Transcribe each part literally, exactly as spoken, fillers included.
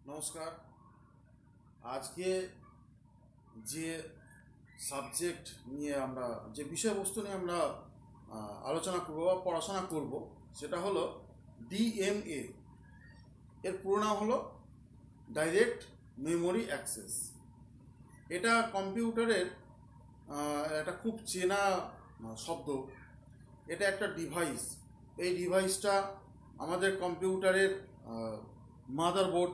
নমস্কার। আজকে যে সাবজেক্ট নিয়ে আমরা যে বিষয়বস্তু নিয়ে আমরা আলোচনা করব বা পড়াশোনা করব সেটা হলো ডিএমএ। এর পুরো নাম হলো ডাইরেক্ট মেমোরি অ্যাক্সেস। এটা কম্পিউটারের একটা খুব চেনা শব্দ। এটা একটা ডিভাইস। এই ডিভাইসটা আমাদের কম্পিউটারের মাদারবোর্ড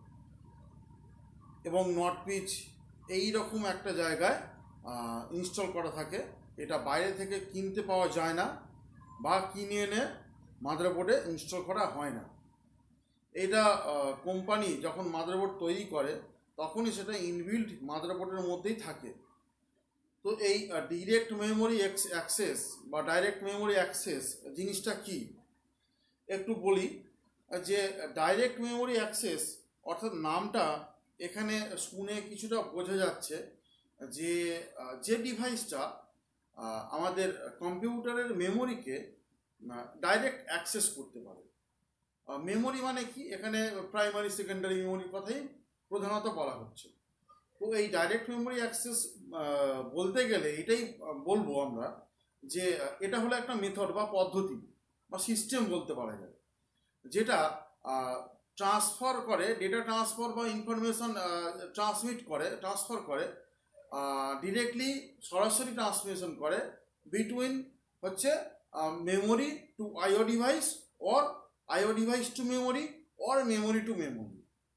এবং নট পিচ এই রকম একটা জায়গায় ইনস্টল করা থাকে। এটা বাইরে থেকে কিনতে পাওয়া যায় না বা কিনে এনে মাদারবোর্ডে ইনস্টল করা হয় না। এটা কোম্পানি যখন মাদারবোর্ড তৈরি করে তখনই সেটা ইনবিল্ট মাদারবোর্ডের মধ্যেই থাকে। তো এই ডিরেক্ট মেমোরি অ্যাক্সেস বা ডাইরেক্ট মেমোরি অ্যাক্সেস জিনিসটা কি একটু বলি। যে ডাইরেক্ট মেমোরি অ্যাক্সেস অর্থাৎ নামটা এখানে শুনে কিছুটা বোঝা যাচ্ছে যে যে ডিভাইসটা আমাদের কম্পিউটারের মেমোরিকে ডাইরেক্ট অ্যাক্সেস করতে পারে। মেমোরি মানে কি, এখানে প্রাইমারি সেকেন্ডারি মেমোরির কথাই প্রধানত বলা হচ্ছে। তো এই ডাইরেক্ট মেমোরি অ্যাক্সেস বলতে গেলে এটাই বলবো আমরা যে এটা হলো একটা মেথড বা পদ্ধতি বা সিস্টেম বলতে পারা যায়, যেটা ট্রান্সফার করে, ডেটা ট্রান্সফার বা ইনফরমেশন ট্রান্সমিট করে ট্রান্সফার করে ডিরেক্টলি সরাসরি ট্রান্সমিশন করে বিটুইন হচ্ছে memory to IO device or IO device to memory or memory to memory.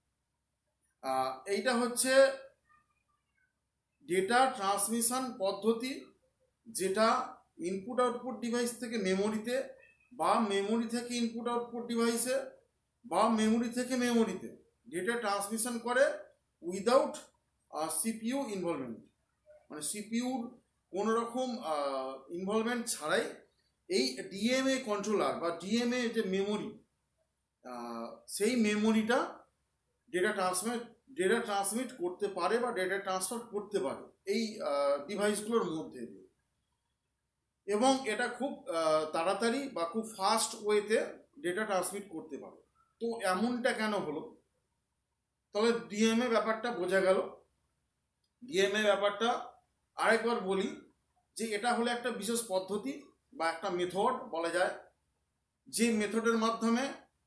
এইটা হচ্ছে ডেটা ট্রান্সমিশন পদ্ধতি, যেটা ইনপুট আউটপুট ডিভাইস থেকে মেমোরিতে বা মেমোরি থেকে ইনপুট আউটপুট ডিভাইসে বা মেমোরি থেকে মেমোরিতে ডেটা ট্রান্সমিশন করে উইদাউট সিপিইউ ইনভলভমেন্ট। মানে সিপিইউর কোনো রকম ইনভলভমেন্ট ছাড়াই এই ডিএমএ কন্ট্রোলার বা ডিএমএ যে মেমোরি, সেই মেমোরিটা ডেটা ট্রান্সমিট ডেটা ট্রান্সমিট করতে পারে বা ডেটা ট্রান্সফার করতে পারে এই ডিভাইসগুলোর মধ্যে দিয়ে। এবং এটা খুব তাড়াতাড়ি বা খুব ফাস্ট ওয়েতে ডেটা ট্রান্সমিট করতে পারে। তো এমনটা কেন হলো? তবে ডিএমএ ব্যাপারটা বোঝা গেল। ডিএমএ ব্যাপারটা আরেকবার বলি যে এটা হলো একটা বিশেষ পদ্ধতি বা একটা মেথড বলা যায়, যে মেথডের মাধ্যমে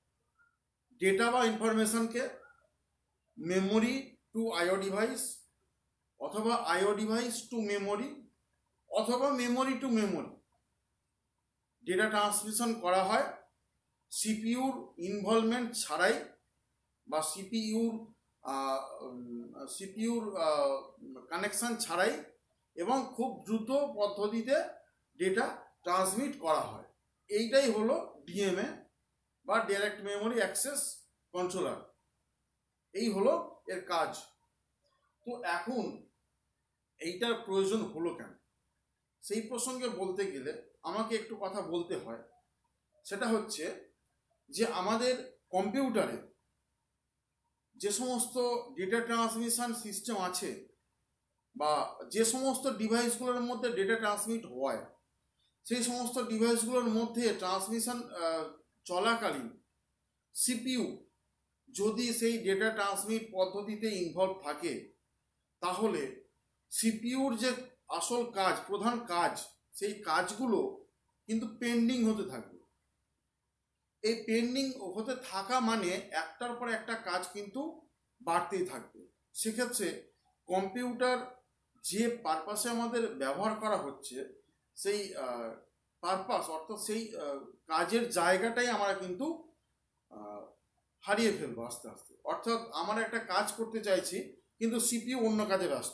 ডেটা বা ইনফরমেশনকে মেমোরি টু আইও ডিভাইস অথবা আইও ডিভাইস টু মেমোরি অথবা memory to memory data transmission করা হয় সিপিইউর ইনভলভমেন্ট ছাড়াই বা সিপিইউর সিপিইউর কানেকশান ছাড়াই এবং খুব দ্রুত পদ্ধতিতে ডেটা ট্রান্সমিট করা হয়। এইটাই হলো ডিএমএ বা ডাইরেক্ট মেমোরি অ্যাক্সেস কন্ট্রোলার। এই হলো এর কাজ। তো এখন এইটার প্রয়োজন হলো কেন, সেই প্রসঙ্গে বলতে গেলে আমাকে একটু কথা বলতে হয়। সেটা হচ্ছে যে আমাদের কম্পিউটারে যে সমস্ত ডেটা ট্রান্সমিশন সিস্টেম আছে বা যে সমস্ত ডিভাইসগুলোর মধ্যে ডেটা ট্রান্সমিট হয়, সেই সমস্ত ডিভাইসগুলোর মধ্যে ট্রান্সমিশন চলাকালীন সিপিইউ যদি সেই ডেটা ট্রান্সমিট পদ্ধতিতে ইনভলভ থাকে, তাহলে সিপিইউর যে আসল কাজ, প্রধান কাজ, সেই কাজগুলো কিন্তু পেন্ডিং হতে থাকবে। এই পেন্ডিং হতে থাকা মানে একটার পর একটা কাজ কিন্তু বাড়তেই থাকবে। সেক্ষেত্রে কম্পিউটার যে পারপাসে আমাদের ব্যবহার করা হচ্ছে, সেই পারপাস অর্থাৎ সেই কাজের জায়গাটাই আমরা কিন্তু হারিয়ে ফেলবো আস্তে আস্তে। অর্থাৎ আমরা একটা কাজ করতে চাইছি কিন্তু সিপিইউ অন্য কাজে ব্যস্ত।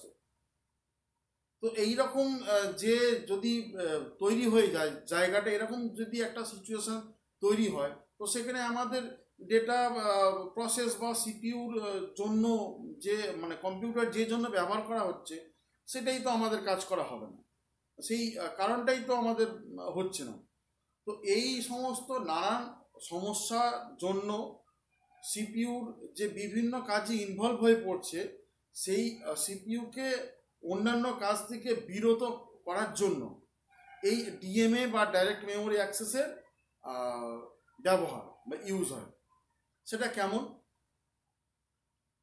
তো এইরকম যে যদি তৈরি হয়ে যায় জায়গাটা, এরকম যদি একটা সিচুয়েশন তৈরি হয়, তো সেখানে আমাদের ডেটা প্রসেস বা সিপিইউর জন্য যে মানে কম্পিউটার যে জন্য ব্যবহার করা হচ্ছে সেটাই তো আমাদের কাজ করা হবে না, সেই কারণটাই তো আমাদের হচ্ছে না। তো এই সমস্ত নানান সমস্যার জন্য সিপিইউর যে বিভিন্ন কাজে ইনভলভ হয়ে পড়ছে, সেই সিপিইউকে অন্যান্য কাজ থেকে বিরত করার জন্য এই ডিএমএ বা ডাইরেক্ট মেমোরি অ্যাক্সেসের ব্যবহার বা ইউজ হয়। সেটা কেমন?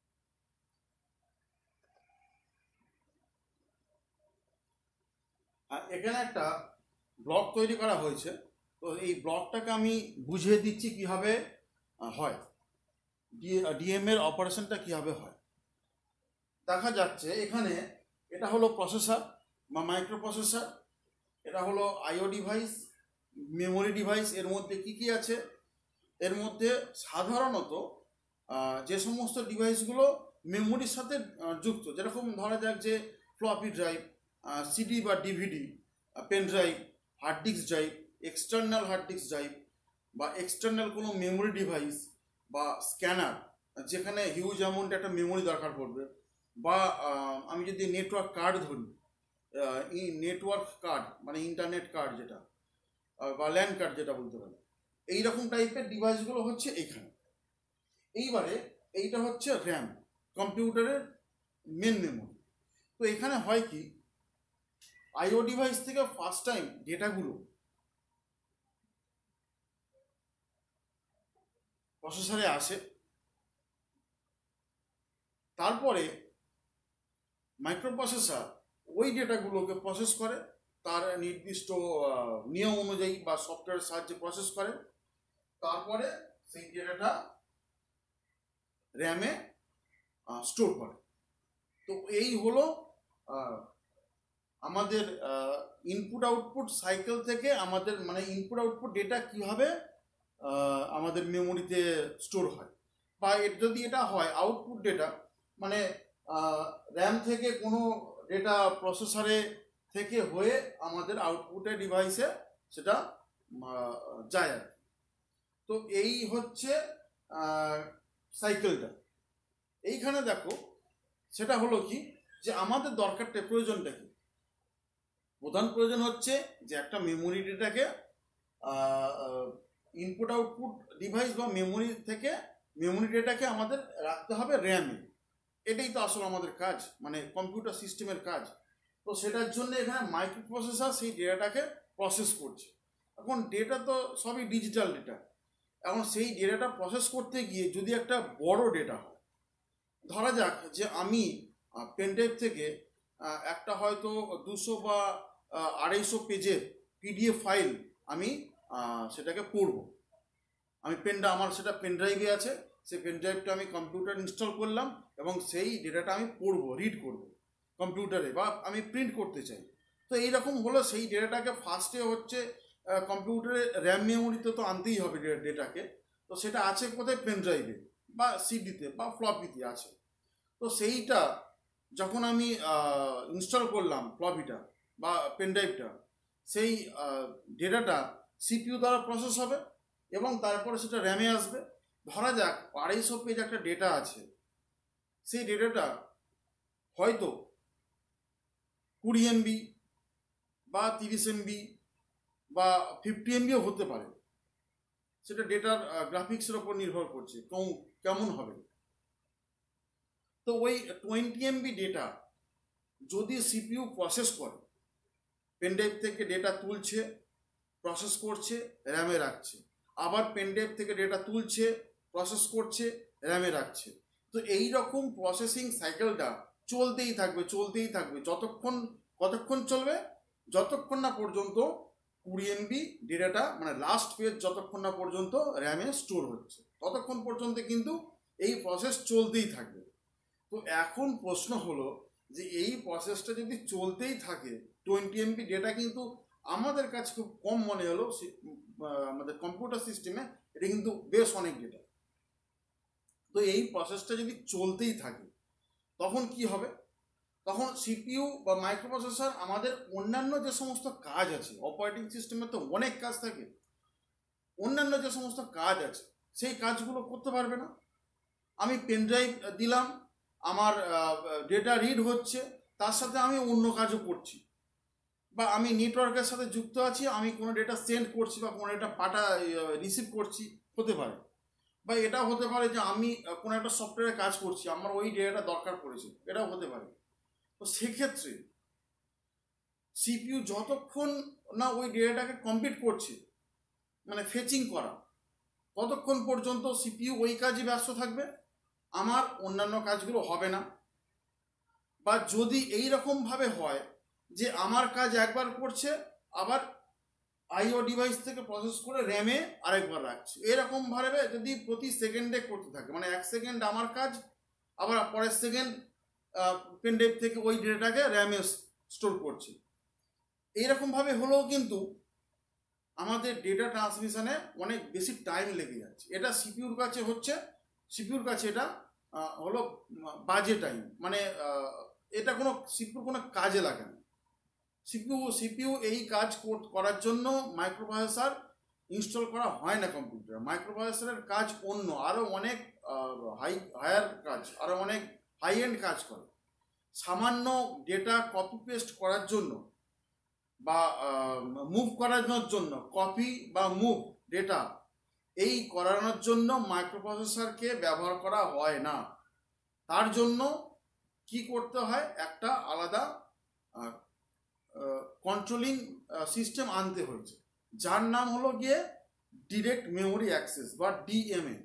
আর এখানে একটা ব্লক তৈরি করা হয়েছে, তো এই ব্লকটাকে আমি বুঝিয়ে দিচ্ছি কীভাবে হয়, ডিএম এর অপারেশনটা কীভাবে হয়। দেখা যাচ্ছে এখানে এটা হলো প্রসেসর বা মাইক্রো প্রসেসর, এটা হলো আইও ডিভাইস, মেমোরি ডিভাইস। এর মধ্যে কি কি আছে? এর মধ্যে সাধারণত যে সমস্ত ডিভাইসগুলো মেমোরির সাথে যুক্ত, যেরকম ধরা যাক যে ফ্লপি ড্রাইভ, সিডি বা DVD, pen drive, hard disk drive, external hard disk drive বা এক্সটার্নাল কোনো মেমোরি ডিভাইস বা স্ক্যানার, যেখানে হিউজ অ্যামাউন্ট একটা মেমোরি দরকার পড়বে, বা আমি যদি নেটওয়ার্ক কার্ড ধরি, নেটওয়ার্ক কার্ড মানে ইন্টারনেট কার্ড যেটা, বা ল্যান্ড কার্ড যেটা বলতে পারি, এইরকম টাইপের ডিভাইসগুলো হচ্ছে এখানে। এইবারে এইটা হচ্ছে র্যাম, কম্পিউটারের মেন মেমোরি। তো এখানে হয় কি, আইও ডিভাইস থেকে ফার্স্ট টাইম ডেটাগুলো প্রসেসরে আসে, তারপরে মাইক্রোপ্রসেসর ওই ডেটাগুলোকে প্রসেস করে, তার নির্দিষ্ট নিয়ম অনুযায়ী বা সফটওয়্যারের সাহায্যে প্রসেস করে, তারপরে সেই ডেটাটা র্যামে স্টোর করে। তো এই হলো আমাদের ইনপুট আউটপুট সাইকেল থেকে আমাদের মানে ইনপুট আউটপুট ডেটা কীভাবে আমাদের মেমোরিতে স্টোর হয়, বা এর যদি এটা হয় আউটপুট ডেটা, মানে র্যাম থেকে কোনো ডেটা প্রসেসরে থেকে হয়ে আমাদের আউটপুটের ডিভাইসে সেটা যায় আর কি। তো এই হচ্ছে সাইকেলটা। এইখানে দেখো সেটা হলো কি, যে আমাদের দরকারটা প্রয়োজনটা কি? প্রধান প্রয়োজন হচ্ছে যে একটা মেমোরি ডেটাকে ইনপুট আউটপুট ডিভাইস বা মেমোরি থেকে মেমোরি ডেটাকে আমাদের রাখতে হবে র্যামে। এটাই তো আসলে আমাদের কাজ, মানে কম্পিউটার সিস্টেমের কাজ। তো সেটার জন্য এখানে মাইক্রো প্রসেসর সেই ডেটাটাকে প্রসেস করছে। এখন ডেটা তো সবই ডিজিটাল ডেটা, এখন সেই ডেটাটা প্রসেস করতে গিয়ে যদি একটা বড় ডেটা হয়, ধরা যাক যে আমি পেনড্রাইভ থেকে একটা হয়তো দুশো বা আড়াইশো পেজের পিডিএফ ফাইল আমি সেটাকে পড়ব, আমি পেনটা আমার সেটা পেনড্রাইভে আছে, সেই পেনড্রাইভটা আমি কম্পিউটার ইনস্টল করলাম এবং সেই ডেটাটা আমি পড়বো, রিড করব কম্পিউটারে, বা আমি প্রিন্ট করতে চাই। তো এইরকম হলো, সেই ডেটাটাকে ফার্স্টে হচ্ছে কম্পিউটারে র্যাম মেমোরিতে তো আনতেই হবে ডেটাকে। তো সেটা আছে কোথায়? পেনড্রাইভে বা সিডিতে বা ফ্লপিতে আছে। তো সেইটা যখন আমি ইনস্টল করলাম ফ্লপিটা বা পেনড্রাইভটা, সেই ডেটাটা সিপিইউ দ্বারা প্রসেস হবে এবং তারপরে সেটা র্যামে আসবে। ধরা যাক আড়াইশো পেজ একটা ডেটা আছে, সেই ডেটাটা হয়তো কুড়ি এমবি বা তিরিশ এমবি বা ফিফটি এমবিও হতে পারে, সেটা ডেটার গ্রাফিক্সের ওপর নির্ভর করছে কেমন হবে। তো ওই টোয়েন্টি এমবি ডেটা যদি সিপিইউ প্রসেস করে, পেনড্রাইভ থেকে ডেটা তুলছে, প্রসেস করছে, র্যামে রাখছে, আবার পেনড্রাইভ থেকে ডেটা তুলছে, প্রসেস করছে, র্যামে রাখছে। তো এই রকম প্রসেসিং সাইকেলটা চলতেই থাকবে চলতেই থাকবে যতক্ষণ কতক্ষণ চলবে? যতক্ষণ না পর্যন্ত কুড়ি এমবি ডেটাটা মানে লাস্ট পেজ যতক্ষণ না পর্যন্ত র্যামে স্টোর হচ্ছে, ততক্ষণ পর্যন্ত কিন্তু এই প্রসেস চলতেই থাকবে। তো এখন প্রশ্ন হলো যে এই প্রসেসটা যদি চলতেই থাকে, টোয়েন্টি এমবি ডেটা কিন্তু আমাদের কাছে খুব কম মনে হলো, আমাদের কম্পিউটার সিস্টেমে এটা কিন্তু বেশ অনেক ডেটা। তো এই প্রসেসটা যদি চলতেই থাকে তখন কি হবে? তখন সিপিইউ বা মাইক্রোপ্রসেসর আমাদের অন্যান্য যে সমস্ত কাজ আছে, অপারেটিং সিস্টেমে তো অনেক কাজ থাকে, অন্যান্য যে সমস্ত কাজ আছে সেই কাজগুলো করতে পারবে না। আমি পেনড্রাইভ দিলাম, আমার ডেটা রিড হচ্ছে, তার সাথে আমি অন্য কাজও করছি, বা আমি নেটওয়ার্কের সাথে যুক্ত আছি, আমি কোনো ডেটা সেন্ড করছি বা কোনো ডেটা পাঠা রিসিভ করছি, হতে পারে। বা এটাও হতে পারে যে আমি কোনো একটা সফটওয়্যারে কাজ করছি, আমার ওই ডেটাটা দরকার পড়েছে, এটাও হতে পারে। তো সেক্ষেত্রে সিপিইউ যতক্ষণ না ওই ডেটাটাকে কমপ্লিট করছে, মানে ফেচিং করা, ততক্ষণ পর্যন্ত সিপিইউ ওই কাজে ব্যস্ত থাকবে, আমার অন্যান্য কাজগুলো হবে না। বা যদি এই রকমভাবে হয় যে আমার কাজ একবার করছে, আবার আইও ডিভাইস থেকে প্রসেস করে র্যামে আরেকবার রাখছে। এরকমভাবে যদি প্রতি সেকেন্ডে করতে থাকে, মানে এক সেকেন্ড আমার কাজ, আবার পরের সেকেন্ড পেন ড্রাইভ থেকে ওই ডেটাটাকে র্যামে স্টোর করছে, এইরকমভাবে হলেও কিন্তু আমাদের ডেটা ট্রান্সমিশনে অনেক বেশি টাইম লেগে যাচ্ছে। এটা সিপিউর কাছে হচ্ছে, সিপিউর কাছে এটা হলো বাজে টাইম, মানে এটা কোনো সিপিউর কোনো কাজে লাগে না। সিপিউ সিপিইউ এই কাজ করার জন্য মাইক্রোপ্রসেসর ইনস্টল করা হয় না কম্পিউটার। মাইক্রোপ্রসেসরের কাজ অন্য, আরও অনেক হাই হায়ার কাজ, আরও অনেক হাই এন্ড কাজ করে। সামান্য ডেটা কপি পেস্ট করার জন্য বা মুভ করানোর জন্য, কপি বা মুভ ডেটা এই করানোর জন্য মাইক্রোপ্রসেসরকে ব্যবহার করা হয় না। তার জন্য কি করতে হয়, একটা আলাদা কন্ট্রোলিং সিস্টেম আনতে হয়েছে, যার নাম হলো গিয়ে ডিরেক্ট মেমোরি অ্যাক্সেস বা ডিএমএ।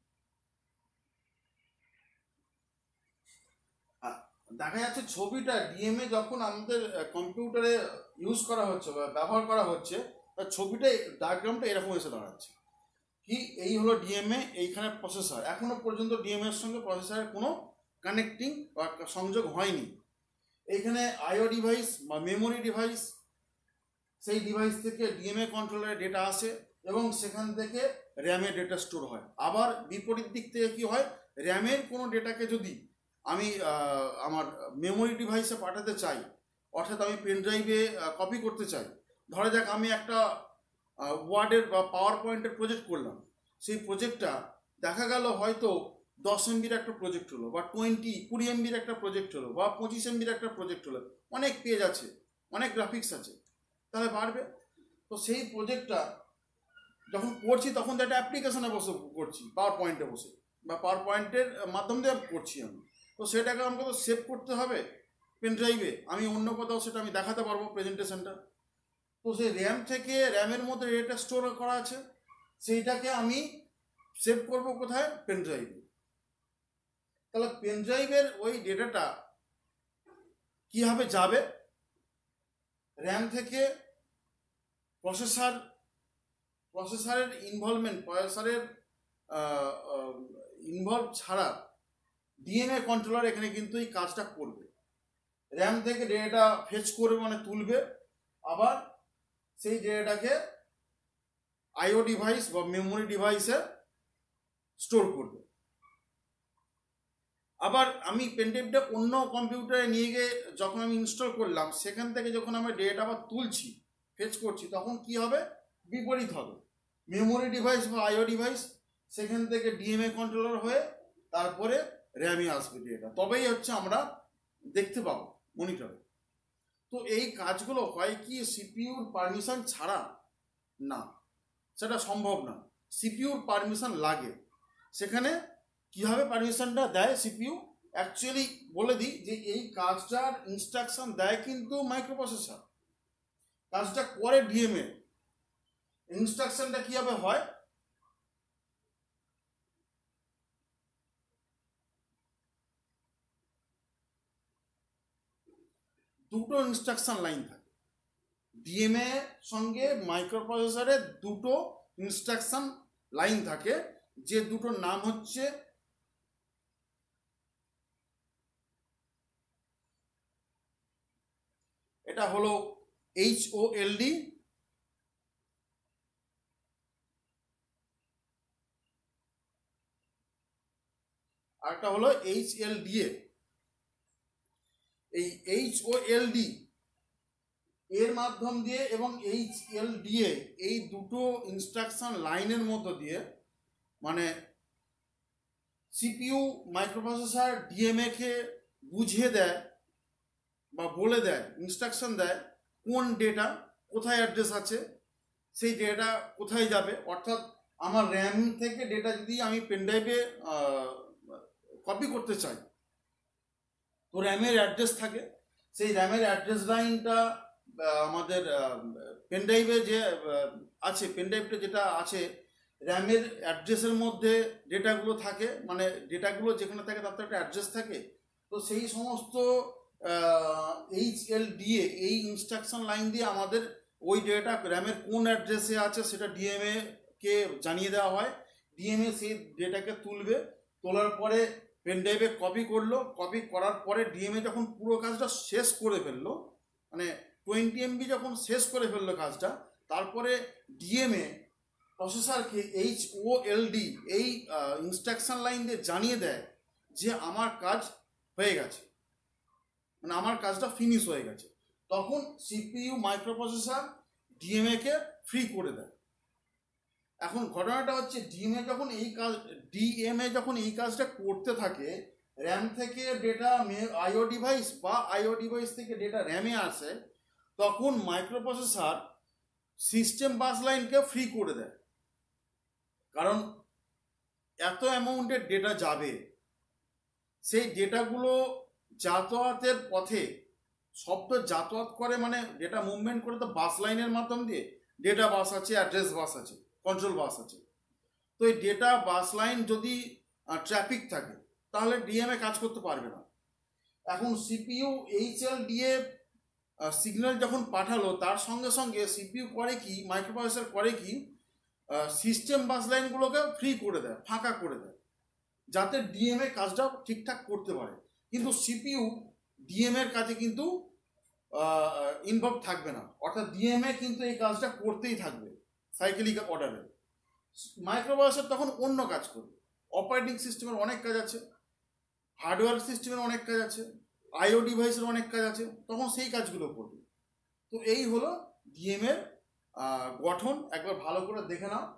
দেখা যাচ্ছে ছবিটা ডিএমএ যখন আমাদের কম্পিউটারে ইউজ করা হচ্ছে বা ব্যবহার করা হচ্ছে, তার ছবিটা ডায়াগ্রামটা এরকম এসে দাঁড়াচ্ছে কি, এই হলো ডিএমএ, এইখানে প্রসেসর। এখনো পর্যন্ত ডিএমএ এর সঙ্গে প্রসেসরের কোনো কানেক্টিং বা সংযোগ হয়নি। এইখানে আইও ডিভাইস বা মেমোরি ডিভাইস, সেই ডিভাইস থেকে ডিএমএ কন্ট্রোলারের ডেটা আসে এবং সেখান থেকে র্যামের ডেটা স্টোর হয়। আবার বিপরীত দিক থেকে কি হয়, র্যামের কোনো ডেটাকে যদি আমি আমার মেমোরি ডিভাইসে পাঠাতে চাই, অর্থাৎ আমি পেন ড্রাইভে কপি করতে চাই, ধরা যাক আমি একটা ওয়ার্ডের বা পাওয়ার পয়েন্টের প্রজেক্ট করলাম, সেই প্রজেক্টটা দেখা গেল হয়তো দশ এমবির একটা প্রজেক্ট হলো, বা টোয়েন্টি কুড়ি এমবির একটা প্রজেক্ট হলো, বা পঁচিশ এমবির একটা প্রজেক্ট হলো, অনেক পেজ আছে, অনেক গ্রাফিক্স আছে, তাহলে বাড়বে। তো সেই প্রজেক্টটা যখন করছি তখন তো একটা অ্যাপ্লিকেশনে বসে করছি, পাওয়ার পয়েন্টে বসে বা পাওয়ার পয়েন্টের মাধ্যম দিয়ে করছি আমি, তো সেটাকে আমাকে তো সেভ করতে হবে পেন ড্রাইভে, আমি অন্য কোথাও সেটা আমি দেখাতে পারবো প্রেজেন্টেশনটা। তো সেই র্যাম থেকে, র্যামের মধ্যে ডেটা স্টোর করা আছে, সেইটাকে আমি সেভ করব কোথায়, পেন ড্রাইভে। তাহলে পেন ড্রাইভের ওই ডেটাটা কীভাবে যাবে, র্যাম থেকে প্রসেসর, প্রসেসরের ইনভলভমেন্ট, প্রসেসরের ইনভলভ ছাড়া ডিএমএ কন্ট্রোলার এখানে কিন্তু এই কাজটা করবে। র্যাম থেকে ডেটা ফেচ করবে, মানে তুলবে, আবার সেই ডেটাটাকে আইও ডিভাইস বা মেমোরি ডিভাইসে স্টোর করবে। আবার আমি পেনড্রাইভটা অন্য কম্পিউটারে নিয়ে গিয়ে যখন আমি ইনস্টল করলাম, সেখান থেকে যখন আমি ডেটা আবার তুলছি, ফেচ করছি, তখন কি হবে, বিপরীত হবে। মেমোরি ডিভাইস বা আইও ডিভাইস সেখান থেকে ডিএমএ কন্ট্রোলার হয়ে তারপরে র্যামে আসবে ডেটা, তবেই হচ্ছে আমরা দেখতে পাবো মনিটরে। তো এই কাজগুলো হয় কি সিপিইউর পারমিশন ছাড়া না, সেটা সম্ভব না, সিপিইউর পারমিশন লাগে। সেখানে কীভাবে পারমিশনটা দেয় সিপিইউ, অ্যাকচুয়ালি বলে দিই যে এই কাজটার ইনস্ট্রাকশন দেয় কিন্তু মাইক্রোপ্রসেসর, কাজটা করে ডিএমএ। ইনস্ট্রাকশনটা কীভাবে হয়, দুটো ইনস্ট্রাকশন লাইন থাকে ডিএমএ সঙ্গে মাইক্রোপ্রসেসরের, দুটো ইনস্ট্রাকশন লাইন থাকে, যে দুটোর নাম হচ্ছে এটা হলো এইচ ও এল ডি, আর একটা হলো এইচ এল ডি এ। এই এইচ ও এল ডি এর মাধ্যম দিয়ে এবং এইচ এল ডি এ, এই দুটো ইনস্ট্রাকশন লাইনের মধ্য দিয়ে, মানে সিপিইউ মাইক্রোপ্রসেসর ডিএমএ কে বুঝিয়ে দেয় বা বলে দেয়, ইনস্ট্রাকশন দেয় কোন ডেটা কোথায় অ্যাড্রেস আছে, সেই ডেটা কোথায় যাবে। অর্থাৎ আমার র্যাম থেকে ডেটা যদি আমি পেনড্রাইভে কপি করতে চাই, তো র্যামের অ্যাড্রেস থাকে, সেই র্যামের অ্যাড্রেস লাইনটা আমাদের পেনড্রাইভে যে আছে, পেনড্রাইভটা যেটা আছে র্যামের অ্যাড্রেসের মধ্যে ডেটাগুলো থাকে, মানে ডেটাগুলো যেখানে থাকে তার তো একটা অ্যাড্রেস থাকে। তো সেই সমস্ত এইচ এল ডিএ এই ইনস্ট্রাকশন লাইন দিয়ে আমাদের ওই ডেটা র্যামের কোন অ্যাড্রেসে আছে সেটা ডিএমএ কে জানিয়ে দেওয়া হয়। ডিএমএ সেই ডেটাকে তুলবে, তোলার পরে পেন ড্রাইভে কপি করলো, কপি করার পরে ডিএমএ যখন পুরো কাজটা শেষ করে ফেললো, মানে টোয়েন্টি এমবি যখন শেষ করে ফেললো কাজটা, তারপরে ডিএমএ প্রসেসরকে এইচ ও এল ডি এই ইনস্ট্রাকশন লাইন দিয়ে জানিয়ে দেয় যে আমার কাজ হয়ে গেছে, মানে আমার কাজটা ফিনিশ হয়ে গেছে। তখন সিপিইউ মাইক্রোপ্রসেসর ডিএমএকে ফ্রি করে দেয়। এখন ঘটনাটা হচ্ছে ডিএমএ যখন এই কাজ ডিএমএ যখন এই কাজটা করতে থাকে, র্যাম থেকে ডেটা আইও ডিভাইস বা আইও ডিভাইস থেকে ডেটা র্যামে আসে, তখন মাইক্রোপ্রসেসর সিস্টেম বাস লাইনকে ফ্রি করে দেয়। কারণ এত অ্যামাউন্টের ডেটা যাবে, সেই ডেটাগুলো যাতায়াতের পথে সব তো যাতায়াত করে, মানে ডেটা মুভমেন্ট করে তো বাস লাইনের মাধ্যম দিয়ে। ডেটা বাস আছে, অ্যাড্রেস বাস আছে, কন্ট্রোল বাস আছে। তো এই ডেটা বাস লাইন যদি ট্রাফিক থাকে তাহলে ডিএমএ কাজ করতে পারবে না। এখন সিপিইউ এইচএল ডিএ সিগন্যাল যখন পাঠালো, তার সঙ্গে সঙ্গে সিপিইউ করে কি, মাইক্রোপ্রসেসর করে কি, সিস্টেম বাস লাইনগুলোকে ফ্রি করে দেয়, ফাঁকা করে দেয়, যাতে ডিএমএ কাজটা ঠিকঠাক করতে পারে। কিন্তু সিপিইউ ডিএমএর কাজে কিন্তু ইনভলভ থাকবে না, অর্থাৎ ডিএমএ কিন্তু এই কাজটা করতেই থাকবে সাইকেলিক অর্ডারে। মাইক্রোপ্রসেসর তখন অন্য কাজ করবে। অপারেটিং সিস্টেমের অনেক কাজ আছে, হার্ডওয়্যার সিস্টেমের অনেক কাজ আছে, আইও ডিভাইসের অনেক কাজ আছে, তখন সেই কাজগুলো করবে। তো এই হলো ডিএমএর গঠন। একবার ভালো করে দেখে নাও।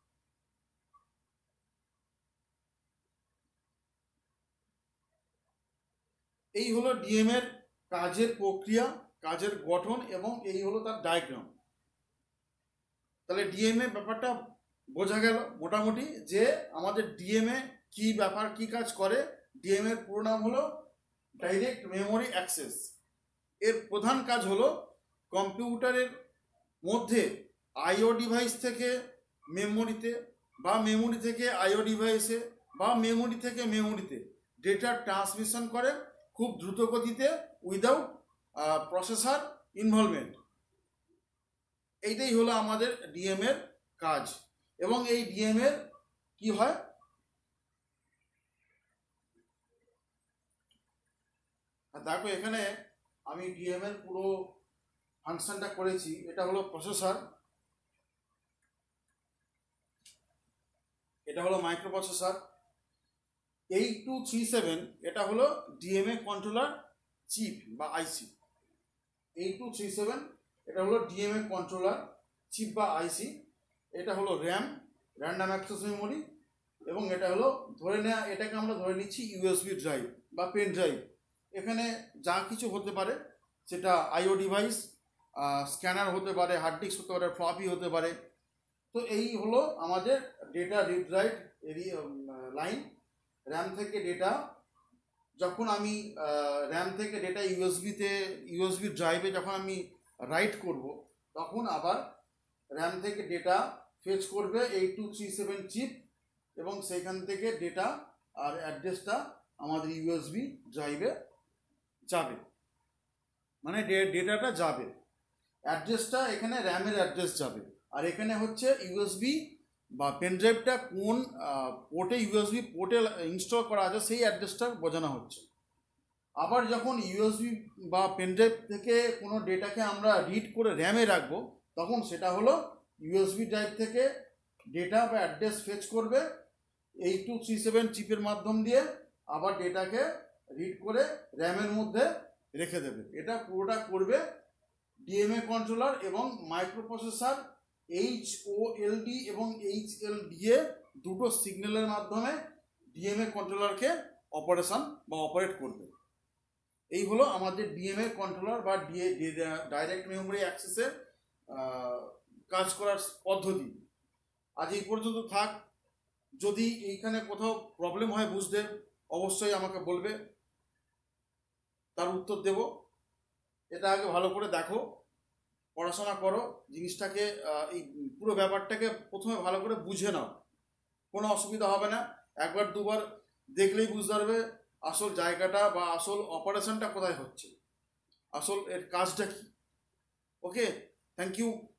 এই হলো ডিএমএর কাজের প্রক্রিয়া, কাজের গঠন, এবং এই হলো তার ডায়াগ্রাম। তাহলে ডিএমএ ব্যাপারটা বোঝা গেল মোটামুটি, যে আমাদের ডিএমএ কি ব্যাপার, কি কাজ করে। ডিএমএর পুরো নাম হলো ডাইরেক্ট মেমোরি অ্যাক্সেস। এর প্রধান কাজ হলো কম্পিউটারের মধ্যে আইও ডিভাইস থেকে মেমোরিতে, বা মেমোরি থেকে আইও ডিভাইসে, বা মেমোরি থেকে মেমোরিতে ডেটা ট্রান্সমিশন করে খুব দ্রুত গতিতে, উইদাউট প্রসেসর ইনভলভমেন্ট। এইটাই হলো আমাদের ডিএমএর কাজ। এবং এই ডিএমএর কি হয়, দেখো এখানে আমি ডিএমএর পুরো ফাংশনটা করেছি। এটা হলো প্রসেসর, এটা হলো microprocessor. Eight two three seven এটা হলো ডিএমএ কন্ট্রোলার চিপ বা IC. Eight two three seven এটা হলো ডিএমএ কন্ট্রোলার চিপ বা আইসি। এটা হলো র্যাম, র্যান্ডাম অ্যাক্সেস মেমোরি, এবং এটা হলো ধরে নেওয়া, এটাকে আমরা ধরে নিচ্ছি ইউএসবি ড্রাইভ বা পেন ড্রাইভ। এখানে যা কিছু হতে পারে সেটা আইও ডিভাইস, স্ক্যানার হতে পারে, হার্ড ডিস্ক হতে পারে, ফ্লপি হতে পারে। তো এই হলো আমাদের data read write line. RAM থেকে ডেটা, যখন আমি র্যাম থেকে ডেটা ইউএসবিতে ইউএসবি ড্রাইভে যখন আমি রাইট করব, তখন আবার র্যাম থেকে ডেটা ফেচ করবে eight two three seven chip, এবং সেইখান থেকে ডেটা আর অ্যাড্রেসটা আমাদের ইউএসবি ড্রাইভে যাবে, মানে ডেটাটা যাবে। অ্যাড্রেসটা এখানে র্যামের অ্যাড্রেস যাবে, আর এখানে হচ্ছে ইউএসবি বা পেনড্রাইভটা কোন পোর্টে ইউএসবি পোর্টে ইনস্টল করা আছে সেই অ্যাড্রেসটা বোঝানো হচ্ছে। আবার যখন ইউএসবি বা পেনড্রাইভ থেকে কোনো ডেটাকে আমরা রিড করে র্যামে রাখবো, তখন সেটা হলো ইউএসবি ড্রাইভ থেকে ডেটা বা অ্যাড্রেস ফেচ করবে এইট টু থ্রি সেভেন চিপের মাধ্যম দিয়ে, আবার ডেটাকে রিড করে র্যামের মধ্যে রেখে দেবে। এটা পুরোটা করবে ডিএমএ কন্ট্রোলার এবং microprocessor H O L D এবং এইচ এল ডি এ দুটো সিগন্যালের মাধ্যমে ডিএমএ কন্ট্রোলারকে অপারেশন বা অপারেট করবে। এই হলো আমাদের ডিএমএ কন্ট্রোলার বা ডিএ ডাইরেক্ট মেমোরি অ্যাক্সেসের কাজ করার পদ্ধতি। আজ এই পর্যন্ত থাক। যদি এইখানে কোথাও প্রবলেম হয় বুঝতে, অবশ্যই আমাকে বলবে, তার উত্তর দেব। এটা আগে ভালো করে দেখো, পড়াশোনা করো, জিনিসটাকে এই পুরো ব্যাপারটাকে প্রথমে ভালো করে বুঝে নাও, কোনো অসুবিধা হবে না। একবার দুবার দেখলেই বুঝতে পারবে আসল জায়গাটা বা আসল অপারেশনটা কোথায় হচ্ছে, আসল এর কাজটা কি। Okay, thank you.